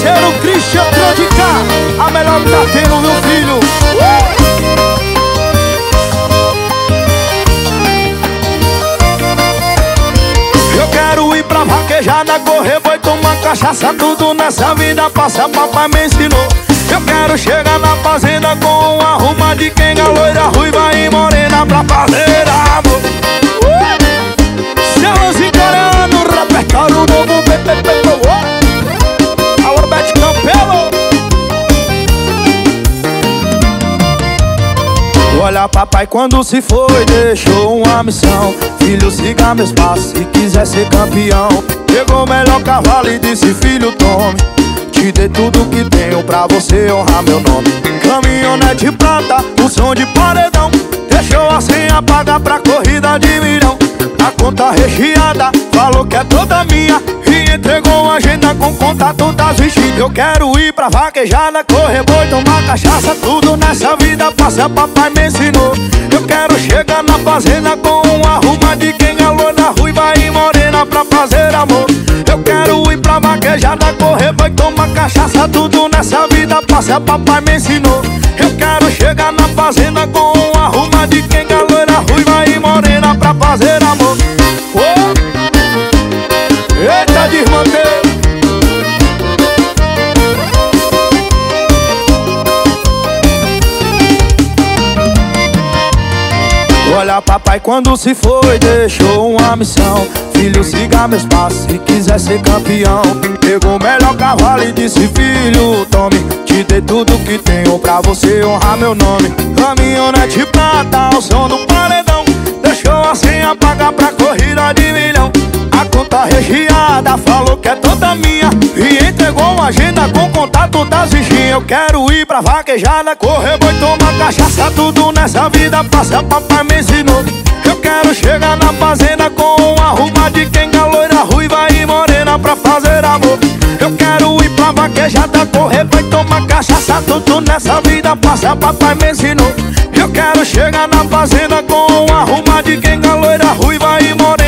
parceiro Christian Trodica, a melhor que tá tendo, meu filho. Eu quero ir pra vaquejada, correr, boi, tomar cachaça. Tudo nessa vida passa, papai me ensinou. Eu quero chegar na fazenda com uma ruma de quenga, loira, ruiva e morena pra fazer amor. Celozinho coreano, repertório novo, alô, Bete Campelo. Olha, papai quando se foi deixou uma missão: filho, siga meus passos se quiser ser campeão. Pegou o melhor cavalo e disse: filho, tome, te dei tudo que tenho pra você honrar meu nome. Caminhonete prata, o som de paredão, deixou a senha paga pra corrida de milhão. A conta recheada, falou que é toda minha e entregou uma agenda com contato das vestidas. Eu quero ir pra vaquejada, correr, boi, tomar cachaça. Tudo nessa vida passa, papai me ensinou. Eu quero chegar na fazenda com uma ruma de quenga, loira, ruiva e morena pra fazer amor. Eu quero ir pra vaquejada, correr, boi, tomar cachaça. Tudo nessa vida passa, papai me ensinou. Eu quero chegar na fazenda com uma ruma de quenga, loira, ruiva e morena pra fazer amor. Eita, desmantei. Olha, papai quando se foi deixou uma missão: filho, siga meus passos se quiser ser campeão. Pegou o melhor cavalo e disse: filho, tome, te dei tudo que tenho pra você honrar meu nome. Caminhonete prata, o som do paredão, deixou a senha paga pra corrida de milhão. A conta recheada, falou que é toda minha e entregou uma agenda com contato das vizinhas. Eu quero ir pra vaquejada, correr, boi, tomar cachaça. Tudo nessa vida passa, papai me ensinou. Eu quero chegar na fazenda com uma ruma de quenga, loira, ruiva e morena pra fazer amor. Eu quero ir pra vaquejada, correr, boi, tomar cachaça. Tudo nessa vida passa, papai me ensinou. Eu quero chegar na fazenda com uma ruma de quenga, loira, ruiva e morena